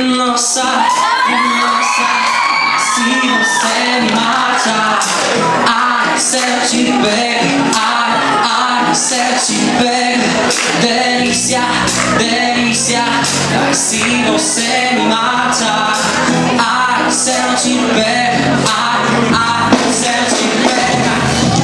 Nossa, nossa, se você me mata, ai, se eu te pego, ai, se eu te pego, delícia, delícia, ai, se você me mata, ai, se eu te pego, ai, se eu te pego.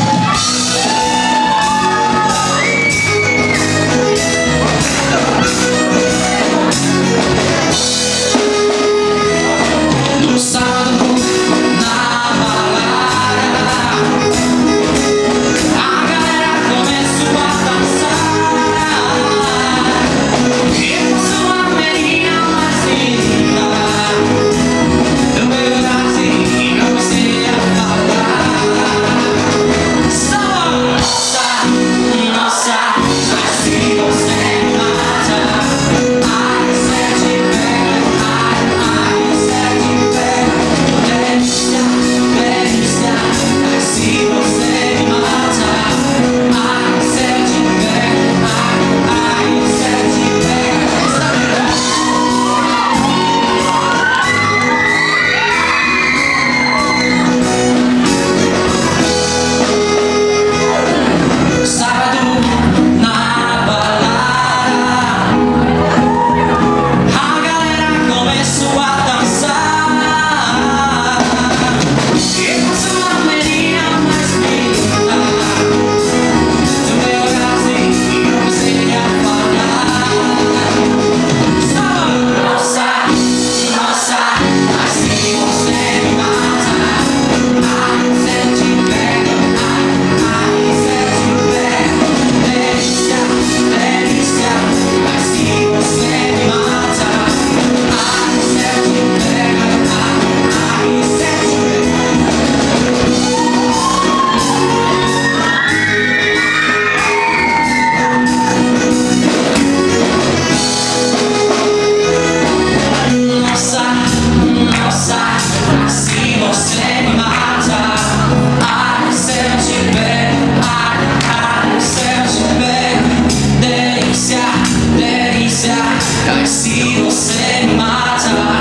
Ai, se você me mata,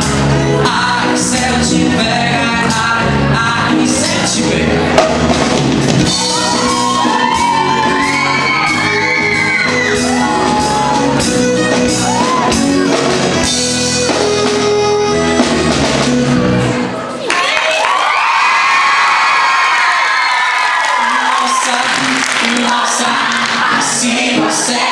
ai, se eu te pego, ai, se eu te pego. Nossa, nossa, se você